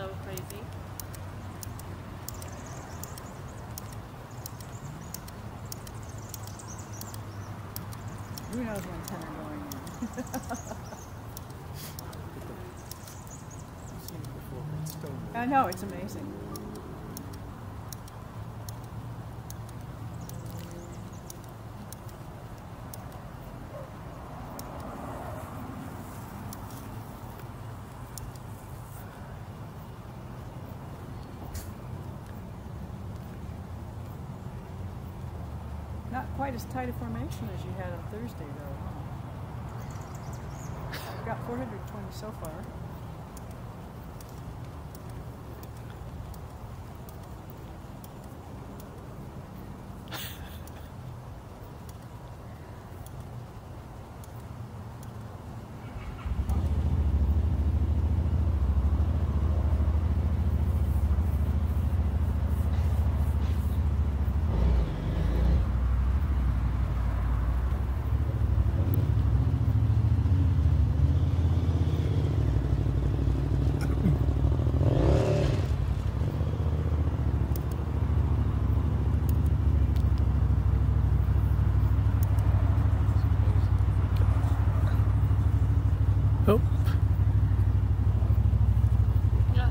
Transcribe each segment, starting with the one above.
so crazy. Who knows when 10 are going in? I know, it's amazing. Not quite as tight a formation as you had on Thursday, though, huh? We've got 420 so far. Oh. Yeah.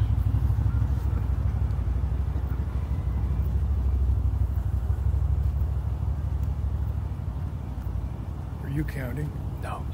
Are you counting? No.